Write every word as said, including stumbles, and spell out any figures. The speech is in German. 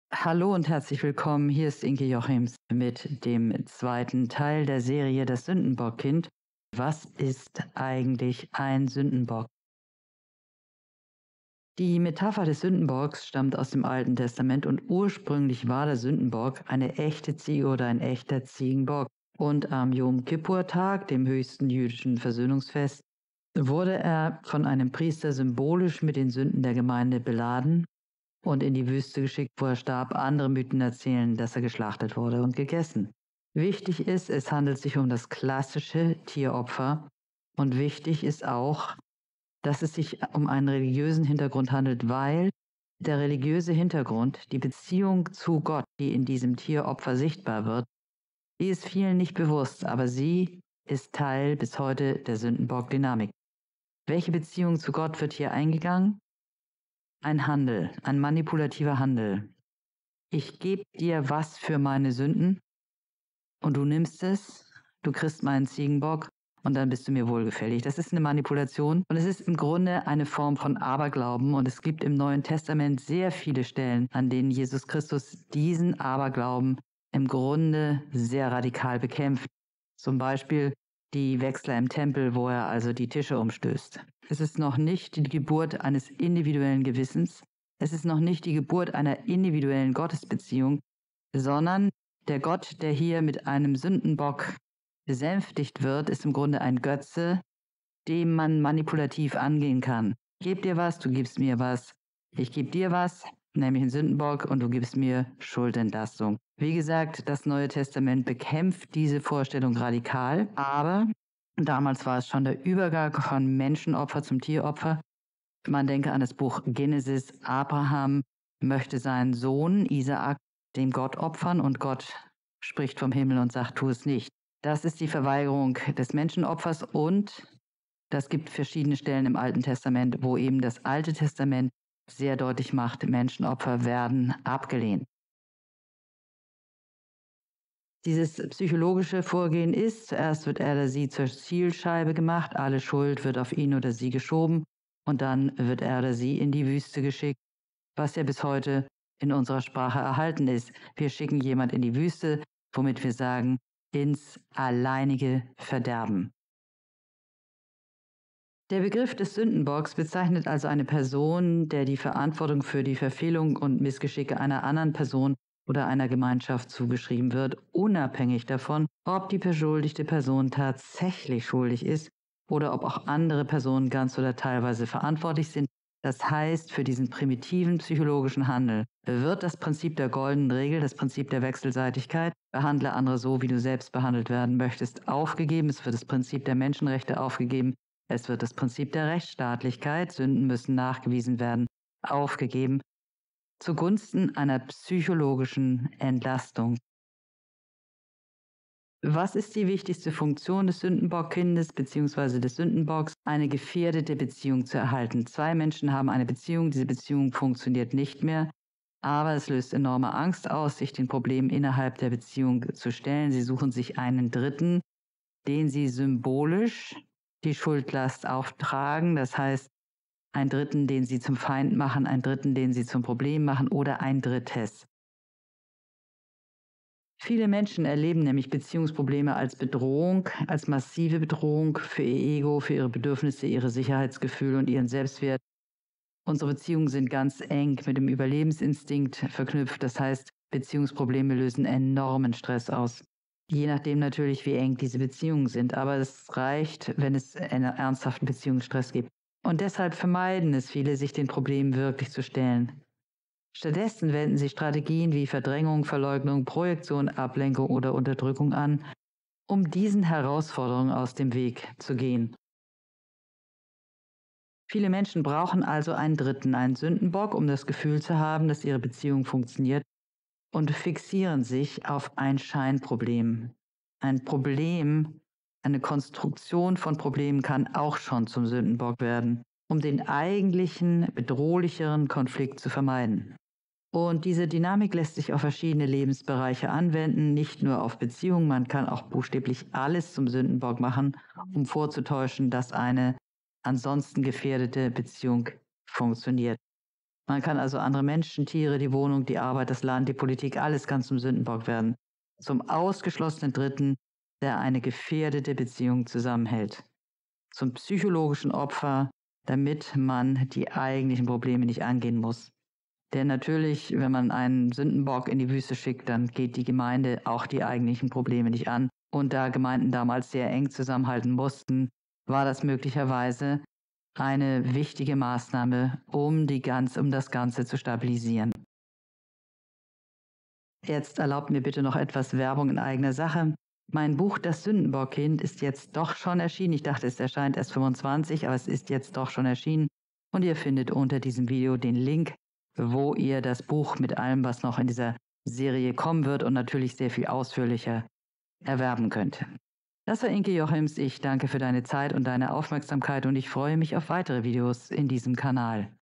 Hallo und herzlich willkommen. Hier ist Inke Jochims mit dem zweiten Teil der Serie Das Sündenbockkind. Was ist eigentlich ein Sündenbock? Die Metapher des Sündenbocks stammt aus dem Alten Testament und ursprünglich war der Sündenbock eine echte Ziege oder ein echter Ziegenbock. Und am Jom Kippur-Tag, dem höchsten jüdischen Versöhnungsfest, wurde er von einem Priester symbolisch mit den Sünden der Gemeinde beladen und in die Wüste geschickt, wo er starb. Andere Mythen erzählen, dass er geschlachtet wurde und gegessen. Wichtig ist, es handelt sich um das klassische Tieropfer. Und wichtig ist auch, dass es sich um einen religiösen Hintergrund handelt, weil der religiöse Hintergrund, die Beziehung zu Gott, die in diesem Tieropfer sichtbar wird, die ist vielen nicht bewusst, aber sie ist Teil bis heute der Sündenbock-Dynamik. Welche Beziehung zu Gott wird hier eingegangen? Ein Handel, ein manipulativer Handel. Ich gebe dir was für meine Sünden und du nimmst es, du kriegst meinen Ziegenbock und dann bist du mir wohlgefällig. Das ist eine Manipulation und es ist im Grunde eine Form von Aberglauben und es gibt im Neuen Testament sehr viele Stellen, an denen Jesus Christus diesen Aberglauben im Grunde sehr radikal bekämpft. Zum Beispiel die Wechsler im Tempel, wo er also die Tische umstößt. Es ist noch nicht die Geburt eines individuellen Gewissens, es ist noch nicht die Geburt einer individuellen Gottesbeziehung, sondern der Gott, der hier mit einem Sündenbock besänftigt wird, ist im Grunde ein Götze, dem man manipulativ angehen kann. Ich gebe dir was, du gibst mir was. Ich gebe dir was, nämlich einen Sündenbock, und du gibst mir Schuldentlastung. Wie gesagt, das Neue Testament bekämpft diese Vorstellung radikal, aber damals war es schon der Übergang von Menschenopfer zum Tieropfer. Man denke an das Buch Genesis. Abraham möchte seinen Sohn Isaak dem Gott opfern und Gott spricht vom Himmel und sagt, tu es nicht. Das ist die Verweigerung des Menschenopfers und das gibt verschiedene Stellen im Alten Testament, wo eben das Alte Testament sehr deutlich macht, Menschenopfer werden abgelehnt. Dieses psychologische Vorgehen ist, zuerst wird er oder sie zur Zielscheibe gemacht, alle Schuld wird auf ihn oder sie geschoben und dann wird er oder sie in die Wüste geschickt, was ja bis heute in unserer Sprache erhalten ist. Wir schicken jemand in die Wüste, womit wir sagen, ins alleinige Verderben. Der Begriff des Sündenbocks bezeichnet also eine Person, der die Verantwortung für die Verfehlung und Missgeschicke einer anderen Person oder einer Gemeinschaft zugeschrieben wird, unabhängig davon, ob die beschuldigte Person tatsächlich schuldig ist oder ob auch andere Personen ganz oder teilweise verantwortlich sind. Das heißt, für diesen primitiven psychologischen Handel wird das Prinzip der goldenen Regel, das Prinzip der Wechselseitigkeit, behandle andere so, wie du selbst behandelt werden möchtest, aufgegeben. Es wird das Prinzip der Menschenrechte aufgegeben. Es wird das Prinzip der Rechtsstaatlichkeit, Sünden müssen nachgewiesen werden, aufgegeben, zugunsten einer psychologischen Entlastung. Was ist die wichtigste Funktion des Sündenbockkindes bzw. des Sündenbocks? Eine gefährdete Beziehung zu erhalten. Zwei Menschen haben eine Beziehung, diese Beziehung funktioniert nicht mehr, aber es löst enorme Angst aus, sich den Problemen innerhalb der Beziehung zu stellen. Sie suchen sich einen Dritten, den sie symbolisch die Schuldlast auftragen, das heißt, einen Dritten, den sie zum Feind machen, einen Dritten, den sie zum Problem machen oder ein Drittes. Viele Menschen erleben nämlich Beziehungsprobleme als Bedrohung, als massive Bedrohung für ihr Ego, für ihre Bedürfnisse, ihre Sicherheitsgefühle und ihren Selbstwert. Unsere Beziehungen sind ganz eng mit dem Überlebensinstinkt verknüpft, das heißt, Beziehungsprobleme lösen enormen Stress aus. Je nachdem natürlich, wie eng diese Beziehungen sind, aber es reicht, wenn es einen ernsthaften Beziehungsstress gibt. Und deshalb vermeiden es viele, sich den Problemen wirklich zu stellen. Stattdessen wenden sie Strategien wie Verdrängung, Verleugnung, Projektion, Ablenkung oder Unterdrückung an, um diesen Herausforderungen aus dem Weg zu gehen. Viele Menschen brauchen also einen Dritten, einen Sündenbock, um das Gefühl zu haben, dass ihre Beziehung funktioniert, und fixieren sich auf ein Scheinproblem. Ein Problem, eine Konstruktion von Problemen kann auch schon zum Sündenbock werden, um den eigentlichen, bedrohlicheren Konflikt zu vermeiden. Und diese Dynamik lässt sich auf verschiedene Lebensbereiche anwenden, nicht nur auf Beziehungen, man kann auch buchstäblich alles zum Sündenbock machen, um vorzutäuschen, dass eine ansonsten gefährdete Beziehung funktioniert. Man kann also andere Menschen, Tiere, die Wohnung, die Arbeit, das Land, die Politik, alles kann zum Sündenbock werden. Zum ausgeschlossenen Dritten, der eine gefährdete Beziehung zusammenhält. Zum psychologischen Opfer, damit man die eigentlichen Probleme nicht angehen muss. Denn natürlich, wenn man einen Sündenbock in die Wüste schickt, dann geht die Gemeinde auch die eigentlichen Probleme nicht an. Und da Gemeinden damals sehr eng zusammenhalten mussten, war das möglicherweise eine wichtige Maßnahme, um, die ganz, um das Ganze zu stabilisieren. Jetzt erlaubt mir bitte noch etwas Werbung in eigener Sache. Mein Buch Das Sündenbockkind ist jetzt doch schon erschienen. Ich dachte, es erscheint erst fünfundzwanzig, aber es ist jetzt doch schon erschienen. Und ihr findet unter diesem Video den Link, wo ihr das Buch mit allem, was noch in dieser Serie kommen wird und natürlich sehr viel ausführlicher erwerben könnt. Das war Inke Jochims. Ich danke für deine Zeit und deine Aufmerksamkeit und ich freue mich auf weitere Videos in diesem Kanal.